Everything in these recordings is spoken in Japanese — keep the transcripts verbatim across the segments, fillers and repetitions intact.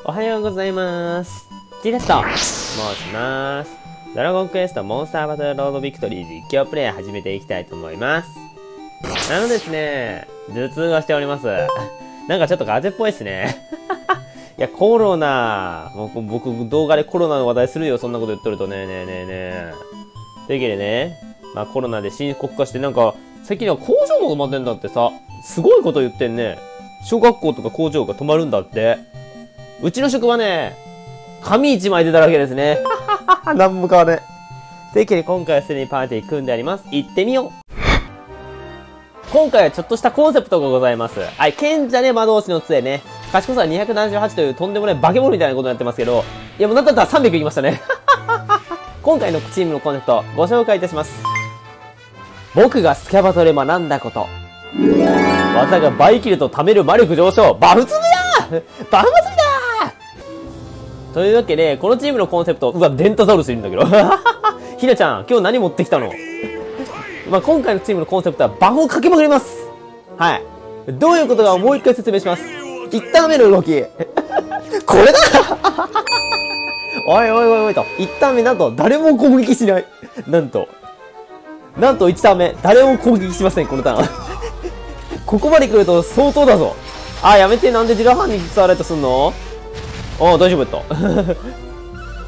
おはようございます。ティレット申します。ドラゴンクエストモンスターバトルロードビクトリー実況プレイ始めていきたいと思います。あのですね、頭痛がしております。なんかちょっと風邪っぽいですね。いや、コロナ。僕、僕動画でコロナの話題するよ。そんなこと言っとるとね、ねえねえねえ。というわけでね、まあコロナで深刻化して、なんか、最近は工場も止まってんだってさ、すごいこと言ってんね。小学校とか工場が止まるんだって。うちの職場ね、紙一枚出ただけですね。なんも変わらない。というわけで今回はすでにパーティー組んであります。行ってみよう。今回はちょっとしたコンセプトがございます。はい、賢者ね、魔導士の杖ね。賢さはにひゃくななじゅうはちというとんでもない化け物みたいなことになってますけど、いやもうなんだったらさんびゃくいきましたね。今回のチームのコンセプト、ご紹介いたします。僕がスキャバトで学んだこと。技がバイキルと貯める魔力上昇。バフツブやーバフ祭りだーというわけで、このチームのコンセプト、うわ、デンタザウルスいるんだけど。ひなちゃん、今日何持ってきたの？まあ今回のチームのコンセプトはバフをかけまくります。はい。どういうことかもう一回説明します。一旦目の動き。これだおいおいおいおいと。一旦目なんと誰も攻撃しない。なんと。なんと一旦目、誰も攻撃しません、このターン。ここまで来ると相当だぞ。あ、やめて、なんでジラファンに伝われとすんの？ああ、大丈夫やった。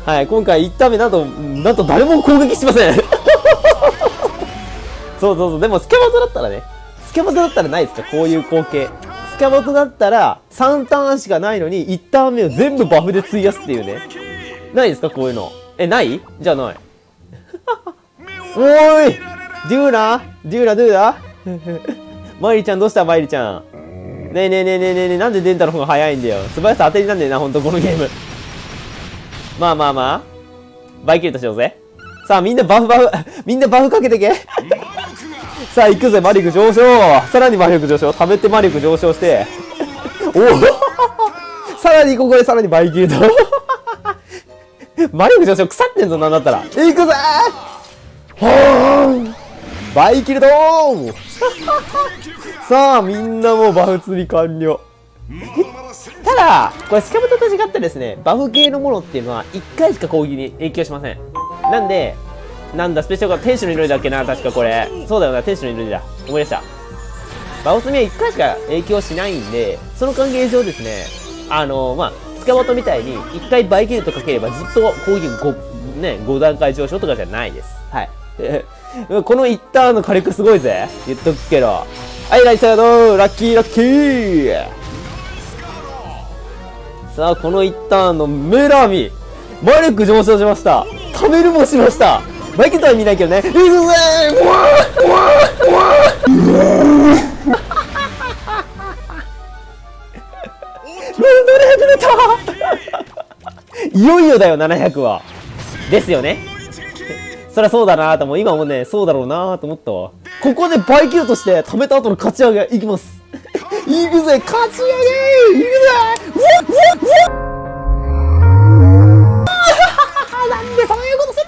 はい、今回一旦目なんと、なんと誰も攻撃しません。そうそうそう、でもスキャバトだったらね、スキャバトだったらないですか、こういう光景。スキャバトだったら、さんターンしかないのに、いちターン目を全部バフで費やすっていうね。ないですか、こういうの。え、ないじゃない。おーいデューラデューラドゥーラマイリちゃんどうしたマイリちゃん。ねえねえねえねえねえねえ、なんでデンタの方が早いんだよ。素早さ当てになんだよな、ほんとこのゲーム。まあまあまあ。バイキルとしようぜ。さあみんなバフバフ、みんなバフかけてけ。さあ行くぜ、魔力上昇。さらに魔力上昇。貯めて魔力上昇して。おおさらにここでさらにバイキルと。魔力上昇腐ってんぞ、なんだったら。行くぜーはーバイキルドーンさあ、みんなもうバフ釣り完了。ただ、これスキャバトと違ってですね、バフ系のものっていうのはいっかいしか攻撃に影響しません。なんで、なんだ、スペシャルが天使の祈りだっけな、確かこれ。そうだよな、天使の祈りだ。思い出した。バフ積みはいっかいしか影響しないんで、その関係上ですね、あのー、まあ、スキャバトみたいにいっかいバイキルとかければずっと攻撃ご、ね、ご段階上昇とかじゃないです。はい。この一ターンの火力すごいぜ。言っとくけど。はい、ライサードラッキーラッキーさあ、この一ターンのメラミ魔力上昇しました。貯めるもしました。バイキルとは見ないけどね。いくぜーうわーうわーうわーななひゃく出たいよいよだよ、ななひゃくは。ですよね。そりゃそうだなーと、もう今もね、そうだろうなーと思ったわ。ここでバイキルとして貯めた後の勝ち上げいきます。いくぜ、勝ち上げいくぜうわっうわっうわっなんでそういうこと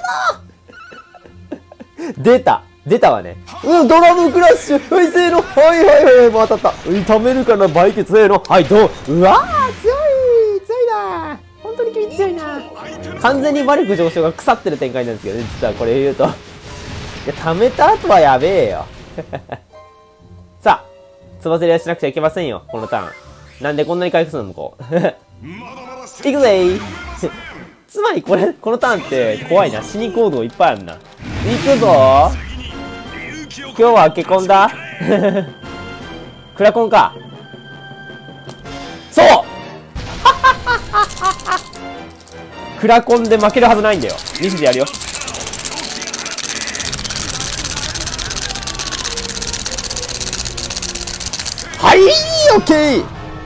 すんの出た出たわね。うん、ドラムクラッシュはい、せーのはいはいはい、もう当たった。貯めるからバイキルせーのはい、どううわー強い強いなー本当に君強いな。完全に魔力上昇が腐ってる展開なんですけどね、実はこれ言うと。いや、貯めた後はやべえよ。さあ、つばぜりはしなくちゃいけませんよ、このターン。なんでこんなに回復するの向こう。いくぜーつまりこれ、このターンって怖いな。死に行動いっぱいあるな。いくぞー今日は開け込んだクラコンか。そうクラコンで負けるはずないんだよ。見せてやるよ。はいオッケー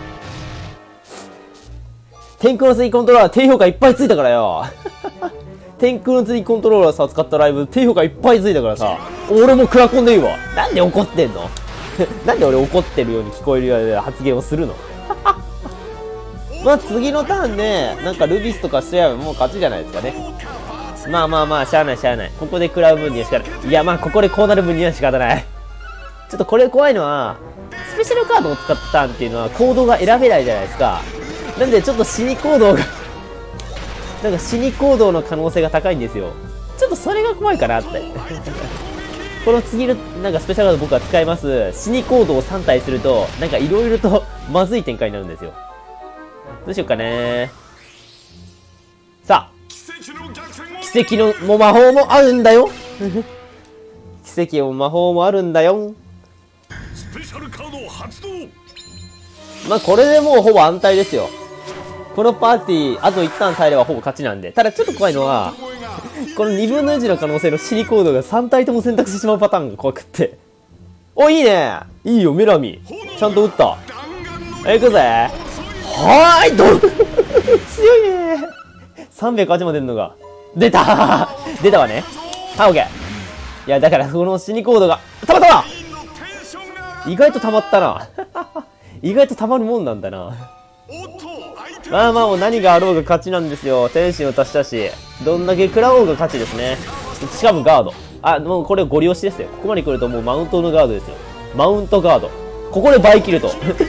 天空のツリーコントローラー低評価いっぱいついたからよ。天空のツリーコントローラーさ、使ったライブ低評価いっぱいついたからさ、俺もクラコンでいいわ。なんで怒ってんのなんで俺怒ってるように聞こえるような発言をするのまあ次のターンで、なんかルビスとかしちゃえばもう勝ちじゃないですかね。まあまあまあ、しゃあないしゃあない。ここで食らう分には仕方ない。いやまあここでこうなる分には仕方ない。ちょっとこれ怖いのは、スペシャルカードを使ったターンっていうのは行動が選べないじゃないですか。 なんでちょっと死に行動がなんか死に行動の可能性が高いんですよ。ちょっとそれが怖いかなってこの次のなんかスペシャルカード僕は使います。死に行動をさん体するとなんかいろいろとまずい展開になるんですよ。どうしようかね。さあ奇跡のも魔法もあるんだよ奇跡も魔法もあるんだよ。 スペシャルカード発動。 まあこれでもうほぼ安泰ですよ。このパーティーあと一旦耐えればほぼ勝ちなんで。ただちょっと怖いのはこのにぶんのいちの可能性の死に行動がさん体とも選択してしまうパターンが怖くって。お、いいね、いいよメラミちゃんと打った。え、行くぜ。はーいど強いね。さんびゃくはちまで出るのが出た出たわね。はい、オッケー。いやだからこの死に行動がたまったな。意外とたまったな意外とたまるもんなんだな。まあまあもう何があろうが勝ちなんですよ。天心を足したしどんだけ食らおうが勝ちですね。しかもガード、あ、もうこれゴリ押しですよ。ここまで来るともうマウントのガードですよ。マウントガード、ここで倍切ると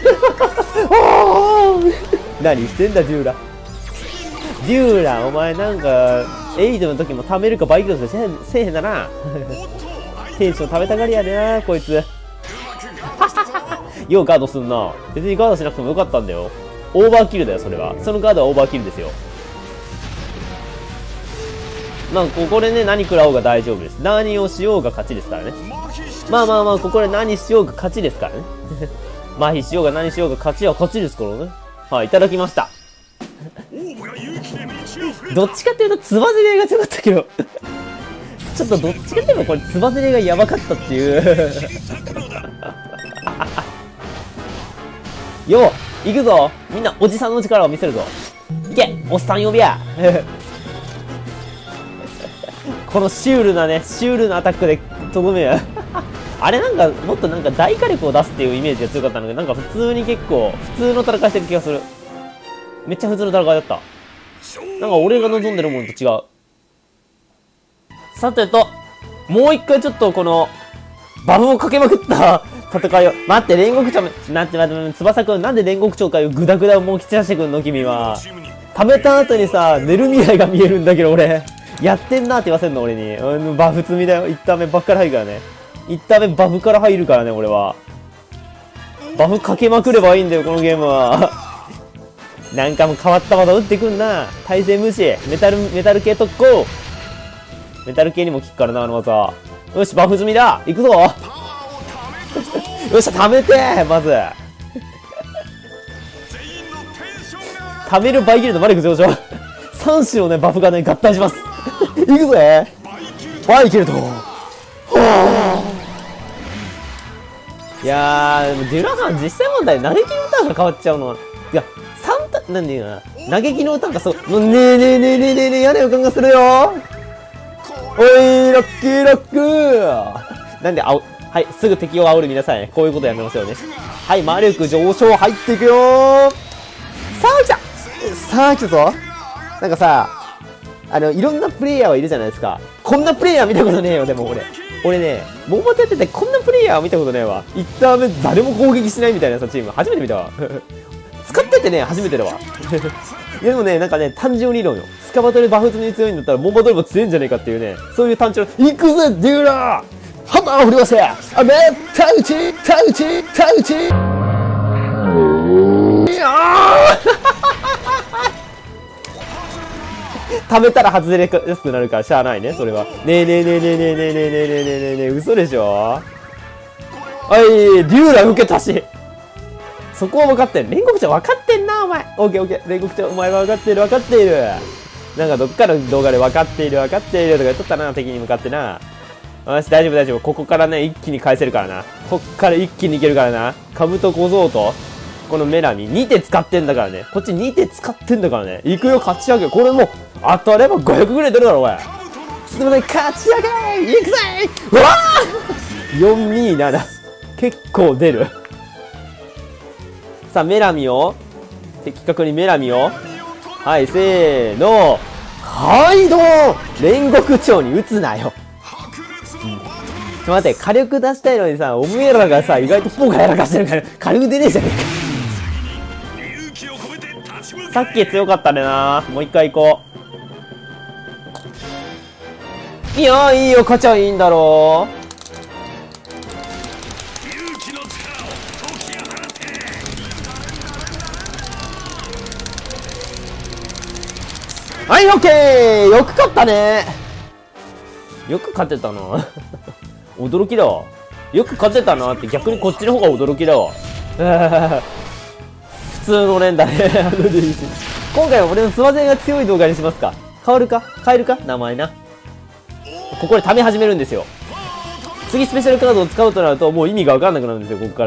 何してんだデューラデューラ、お前なんかエイドの時も貯めるか倍切るとかせえへんだなテンション食べたがりやでなこいつようガードすんな。別にガードしなくてもよかったんだよ。オーバーキルだよそれは。そのガードはオーバーキルですよ。まあここでね何食らおうが大丈夫です。何をしようが勝ちですからね。まあまあまあここで何しようが勝ちですからね麻痺しようが何しようが勝ちは勝ちですからね。はい、いただきましたどっちかっていうとつばぜりが強かったけどちょっとどっちかっていうとこれつばぜりがやばかったっていうよう行くぞみんな。おじさんの力を見せるぞ。いけおっさん呼びやこのシュールなねシュールなアタックでとどめやあれなんかもっとなんか大火力を出すっていうイメージが強かったので、なんか普通に結構普通の戦いしてる気がする。めっちゃ普通の戦いだった。なんか俺が望んでるものと違う。さてともう一回ちょっとこのバフをかけまくった戦いを。待って、煉獄長、なんて待って、翼くん、なんで煉獄長かいうグダグダをもうき散らしてくんの君は。食べた後にさ、寝る未来が見えるんだけど俺。やってんなって言わせんの俺に。うん、バフ積みだよ。一旦目バフから入るからね。一旦目バフから入るからね、俺は。バフかけまくればいいんだよ、このゲームは。なんかもう変わった技打ってくんな。対戦無視。メタル、メタル系特攻。メタル系にも効くからな、あの技。よし、バフ済みだ。行くぞよっしゃ、貯めてまず貯めるバイギルドマリック上昇さん種のねバフがね合体しますいくぜバイギルド。いやーでもデュラガン実際問題嘆きの歌が変わっちゃうの。いやサンタなんでいうな嘆きの歌がそうもうねえねえねえねえねえねえ嫌な予感がするよ。おいラッキーラックーなんであおはい、すぐ敵を煽る皆さんね。こういうことやめましょうね。はい、魔力上昇入っていくよー。さあ来たさあ来たぞ。なんかさ、あの、いろんなプレイヤーはいるじゃないですか。こんなプレイヤー見たことねえよ、でも俺。俺ね、桃太やっててこんなプレイヤーは見たことねえわ。一旦目誰も攻撃しないみたいなさ、チーム。初めて見たわ。使っててね、初めてだわ。いやでもね、なんかね、単純理論よ。スカバトルバフ積みに強いんだったら、モンバトルも強いんじゃねえかっていうね、そういう単純。行くぜ、デューラーハンマーを振りませあめタウチタウチタウチ食べたら外れやすくなるからしゃあないねそれは。ねえねえねえねえねえねえねえねえねえねえねえ嘘でしょ。おいデューラ受けたしそこは分かってる。煉獄長分かってんなお前。オッケーオッケー煉獄長お前は分かっている分かっている。なんかどっかの動画で分かっている分かっているとか言っとったな敵に向かってな。よし、大丈夫大丈夫。ここからね、一気に返せるからな。こっから一気にいけるからな。カブト小僧と、このメラミ、に手使ってんだからね。こっちに手使ってんだからね。行くよ、勝ち上げ。これもう、当たればごひゃくぐらい出るだろ、おい。すみません、勝ち上げ行くぜうわー よんになな。結構出る。さあ、メラミを、的確にメラミを。はい、せーの。はいどー煉獄長に撃つなよ。ちょっと待って、火力出したいのにさ、おめえらがさ、意外とポーカーやらかしてるから、火力出ねえじゃねえか。 さっき強かったねな。もう一回行こう。いやいいよ、勝ちゃいいんだろう。はい、オッケー。よく勝ったね。よく勝てたな。驚きだわ。よく勝てたなって、逆にこっちの方が驚きだわ。普通の連打ね。今回は俺のスマゼンが強い動画にしますか。変わるか変えるか名前な。ここで貯め始めるんですよ。次スペシャルカードを使うとなるともう意味が分かんなくなるんですよ、ここから。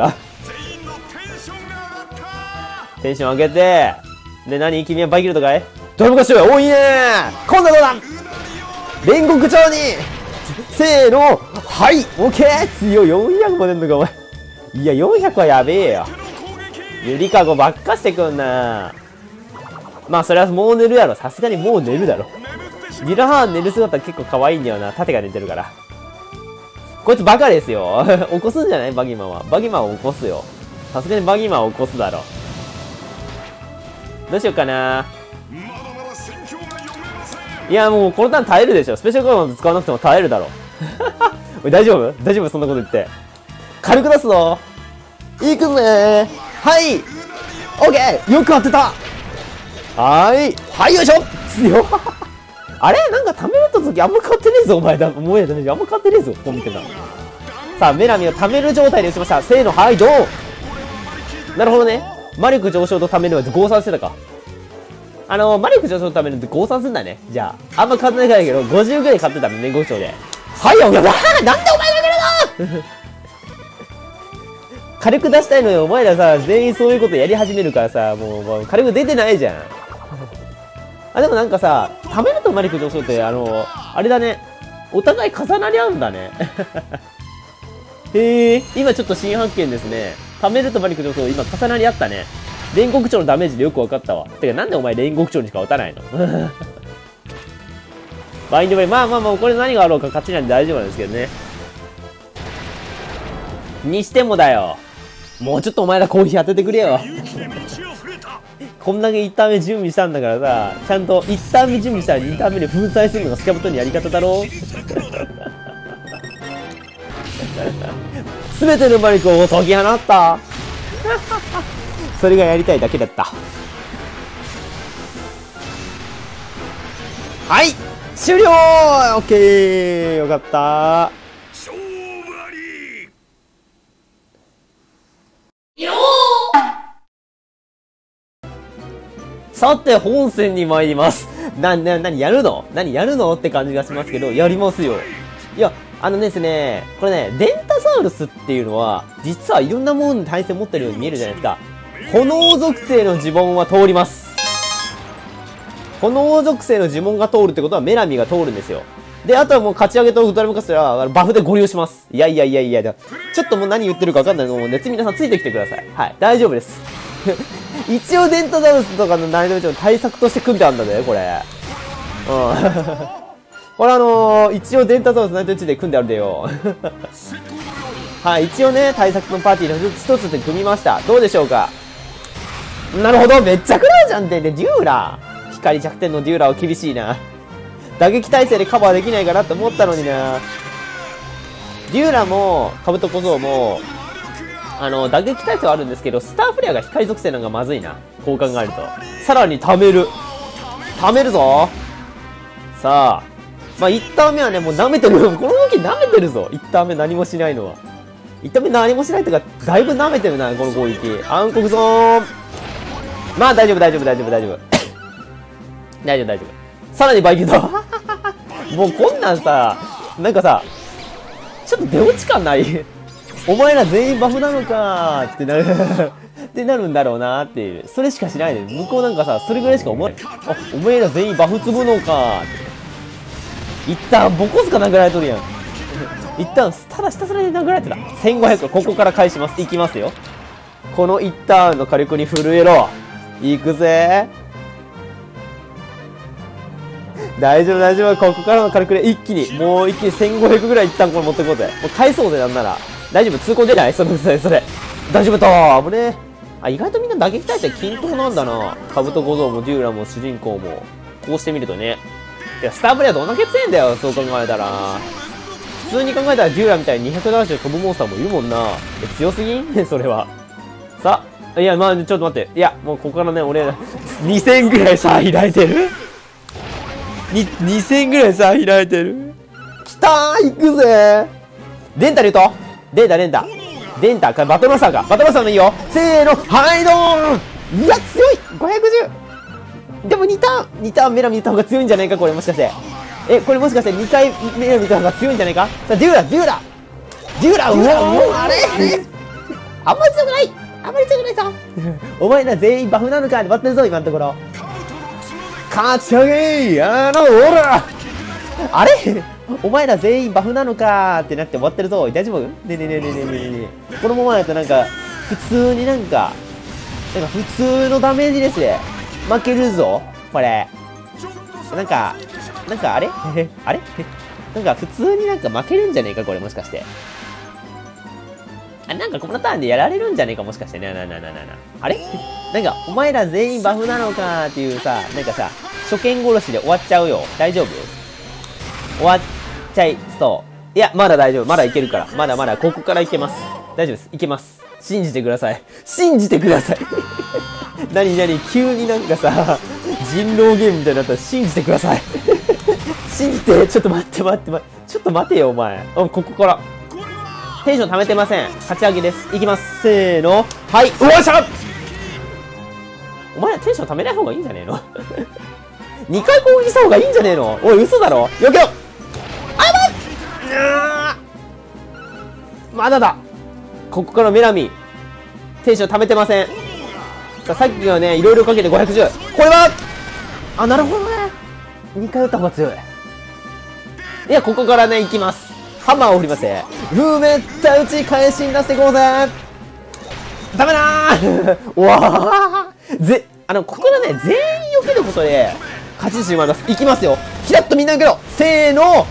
テンション上げて。で、何君はバイキルトかい。ドラム化しようよ。お、いいねー。今度はどうだ。煉獄町にせーの。はい、オッケー。強い。よんひゃくも出んのかお前。いや、よんひゃくはやべえよ。ゆりかごばっかしてくんな。まあそれはもう寝るやろ。さすがにもう寝るだろ。リラハーン寝る姿結構可愛いんだよな。盾が寝てるから。こいつバカですよ。起こすんじゃないバギマンは。バギマンを起こすよ。さすがにバギマンを起こすだろ。どうしようかな。いやもうこのターン耐えるでしょ。スペシャルカード使わなくても耐えるだろ。おい大丈夫大丈夫そんなこと言って。軽く出すぞ。いくぜー。はい。オッケー。よく当てた。はーい。はい、よいしょ。強っ。あれなんか貯めるときあんま変わってねえぞ、お前だ。もうやだね。あんま変わってねえぞ。こう見てた。さあ、メラミを貯める状態で打ちました。せーの、はい、ドン。なるほどね。魔力上昇と貯めるは合算してたか。あのー、魔力上昇と貯めるって合算すんだね。じゃあ、あんま変わってないけど、ごじゅうぐらい買ってたの、年号賞で。はい、おやばーなんでお前が来るの火力出したいのよ。お前らさ、全員そういうことやり始めるからさ、もう、もう火力出てないじゃん。あ、でもなんかさ、貯めると魔力上昇って、あのー、あれだね。お互い重なり合うんだね。へえ、今ちょっと新発見ですね。貯めると魔力上昇、今重なり合ったね。煉獄長のダメージでよく分かったわ。てか、なんでお前煉獄長にしか打たないのバインドブレイ、まあまあまあ、これ何があろうか勝ちなんで大丈夫なんですけどね。にしてもだよ。もうちょっとお前らコーヒー当ててくれよ。こんだけいちターン目準備したんだからさ、ちゃんといちターン目準備したらにターン目で粉砕するのがスカブトのやり方だろ。すべての魔力を解き放った。それがやりたいだけだった。はい、終了。オッケー、よかった。 勝負あり。 よさて本戦に参ります。な、な、なにやるの何やるのって感じがしますけど、やりますよ。いや、あのですね、これね、デンタサウルスっていうのは、実はいろんなものに耐性持ってるように見えるじゃないですか。炎属性の呪文は通ります。炎属性の呪文が通るってことはメラミが通るんですよ。で、あとはもう勝ち上げとウルトラムカスはバフで合流します。いやいやいやいや、ちょっともう何言ってるか分かんないのも、熱皆さんついてきてください。はい、大丈夫です。一応デンタサウルスとかの難易度の対策として組んであるんだね、これ。うん。これあのー、一応デンタサウルス難易度いちで組んであるでよ。はい、一応ね、対策のパーティーの一つで組みました。どうでしょうか。なるほど、めっちゃ食らうじゃんって、で、デューラー。光弱点のデューラーは厳しいな。打撃耐性でカバーできないかなって思ったのにな。デューラーも、カブト小僧も、あの、打撃耐性はあるんですけど、スターフレアが光属性なのがまずいな。こう考えると。さらに貯める。貯めるぞ。さあ。まあ、いちターン目はね、もう舐めてるよ。この動き舐めてるぞ。いちターン目何もしないのは。いちターン目何もしないとか、だいぶ舐めてるな、この攻撃。暗黒ゾーン。まあ、大丈夫、大丈夫、大丈夫、大丈夫。大丈夫、大丈夫。さらにバイキント。もうこんなんさ、なんかさ、ちょっと出落ち感ないお前ら全員バフなのかーってなるってなるんだろうなーっていう。それしかしないで、ね、向こうなんかさ、それぐらいしか思わない。あ、お前ら全員バフつぶのかーって。一旦ボコスか殴られとるやん。一旦ただひたすらに殴られてた。せんごひゃく、ここから返します。いきますよ。この一ターンの火力に震えろ。いくぜー。大丈夫大丈夫。ここからの火力で一気に、もう一気にせんごひゃくぐらい一旦これ持ってこうぜ。もう返そうぜ、なんなら。大丈夫、通行出ないそのそれ、それ。大丈夫と危ねえ。 あ、意外とみんな打撃耐性均等なんだな。カブト小僧もデューラも主人公も。こうしてみるとね。てか、スタープレイヤーどんだけ強いんだよ、そう考えたら。普通に考えたらデューラみたいににひゃくななじゅう飛ぶモンスターもいるもんな。え、強すぎんそれは。さあ、いや、まあ、ちょっと待って。いや、もうここからね、俺、にせんぐらい差開いてるに、にせんぐらい差開いてる。きたー、行くぜー。デンタで言うとデンタ、デンタ。デンタか、バトルマスターか。バトルマスターのいいよ。せーの、はいどーん。いや、強い !ごひゃくじゅう! でもにターン、にターンメラ見た方が強いんじゃないかこれもしかして。え、これもしかしてにかいメラ見た方が強いんじゃないか。さあ、デューラ、デューラデューラうわ、もうあれあんまり強くないあんまり強くないぞお前ら全員バフなのかで待ってるぞ、今のところ。勝ち上げあの、おらあれお前ら全員バフなのかーってなって終わってるぞ。大丈夫？ねえねえねえねえねえねえねえ。このままだとなんか、普通になんか、なんか普通のダメージですね。負けるぞ、これ。なんか、なんかあれあれなんか普通になんか負けるんじゃねえか、これもしかして。あ、なんかこのターンでやられるんじゃねえか、もしかして。なななななな。あれなんか、お前ら全員バフなのかーっていうさ、なんかさ、初見殺しで終わっちゃうよ。大丈夫？終わっちゃいそう。いや、まだ大丈夫。まだいけるから。まだまだ、ここからいけます。大丈夫です。いけます。信じてください。信じてください。なになに、急になんかさ、人狼ゲームみたいになったら信じてください。信じて。ちょっと待って待って待って。ちょっと待てよ、お前。あ、ここから。テンション溜めてません。勝ち上げです。いきます。せーの。はい。うわっしゃ！お前らテンション溜めない方がいいんじゃねえのにかい攻撃した方がいいんじゃねえの。おい、嘘だろ。よけろ。まだだ。ここからメラミテンション溜めてません。さあ、さっきはね、いろいろかけてごひゃくじゅう。これはあ、なるほどね。にかい打った方が強い。いや、ここからね、行きます。ハンマーを振りますね。うめった打ち返しに出していこうぜ。ダメだーうわーぜ、あの、ここからね、全員避けることで、勝ち筋もあります。いきますよ。キラッとみんな受けろ。せーの。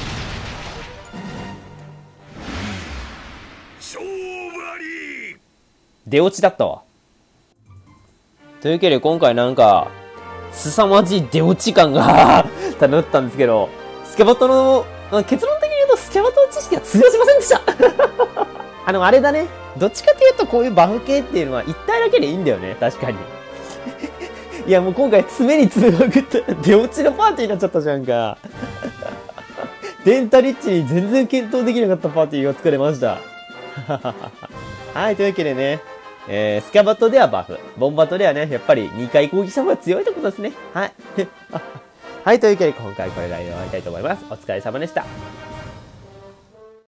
出落ちだったわ。というわけで今回なんか、凄まじい出落ち感が漂ったんですけど、スキャバットの、結論的に言うとスキャバットの知識は通用しませんでしたあの、あれだね。どっちかというとこういうバフ系っていうのは一体だけでいいんだよね。確かに。いやもう今回詰めに詰めまくった出落ちのパーティーになっちゃったじゃんか。デンタリッチに全然検討できなかったパーティーが作れました。はい、というわけでね、えー、スキャバットではバフ、ボンバットではね、やっぱりにかい攻撃した方が強いってことですね。はい。はい、というわけで今回これぐらいで終わりたいと思います。お疲れ様でした。